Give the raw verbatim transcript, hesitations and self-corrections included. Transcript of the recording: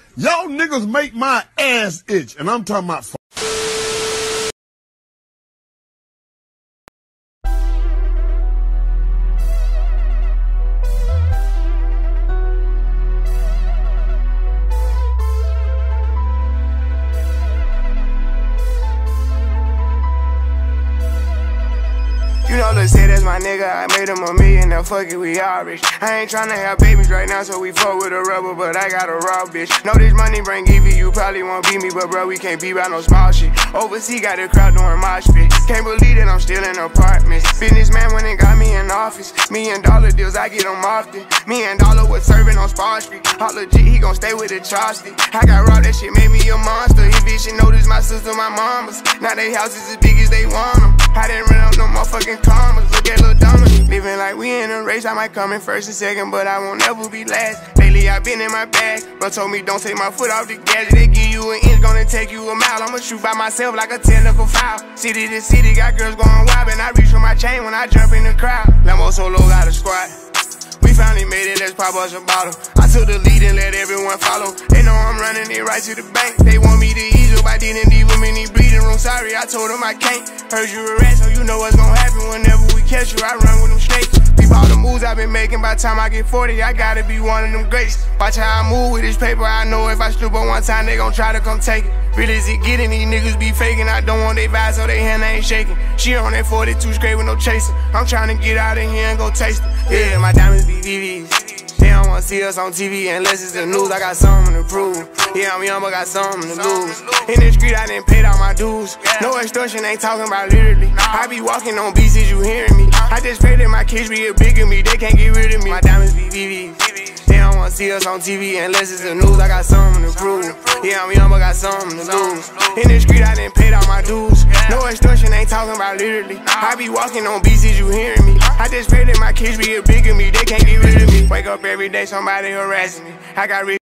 Y'all niggas make my ass itch, and I'm talking about. You know, let's say that's my nigga, I made him a million, now fuck it, we all rich. I ain't tryna have babies right now, so we fuck with a rubber, but I got a raw bitch. Know this money bring Evie, you probably won't beat me, but bro, we can't be about no small shit. Overseas got the crowd doing mosh pit. Can't believe that I'm still in apartments. Businessman went and got me in office. Me and Dollar deals, I get them often. Me and Dollar was serving on Spar Street. All legit, he gon' stay with the chopstick. I got raw, that shit made me a monster. He bitch, she know this my sister, my mamas. Now they houses as big as they want them. I didn't run up no motherfucking commas. Look at Lil Dominic. Living like we in a race. I might come in first and second, but I won't ever be last. Lately I been in my bag. Bro told me don't take my foot off the gas. They give you an inch, gonna take you a mile. I'ma shoot by myself like a technical foul. City to city, got girls going wild, and I reach for my chain when I jump in the crowd. Lambo Solo got a squad. We finally made it, let's pop us a bottle. I took the lead and let everyone follow. They know I'm running it right to the bank. They want me to ease up, I didn't leave them in the bleeding room. Sorry, I told them I can't. Heard you a rat, so you know what's gonna happen whenever we catch you. I run with them snakes. Peep all the moves I've been making. By the time I get forty, I gotta be one of them greats. Watch how I move with this paper. I know if I slip on one time, they gon' try to come take it. Really is it getting, these niggas be faking. I don't want they vibes, so they hand ain't shaking. She on that forty-two straight with no chaser. I'm trying to get out of here and go taste it. Yeah, my diamonds be V Vs. They don't wanna see us on T V unless it's the news. I got something to prove. Yeah, I'm young, but got something to lose. In the street, I didn't pay all my dues. No extortion, ain't talking about literally. I be walking on beats, is you hearing me? I just pray that my kids be a bigger me. They can't get rid of me. My diamonds be V Vs. They don't wanna see us on T V unless it's the news. I got something to prove. Yeah, I'm young, but got something to lose. In the street, I didn't pay all my dues. No extortion, ain't talking about literally. I be walking on beats, is you hearing me? I just pray that my kids be a bigger me. They can't get rid of me. Wake up every day, somebody harassing me. I got rich.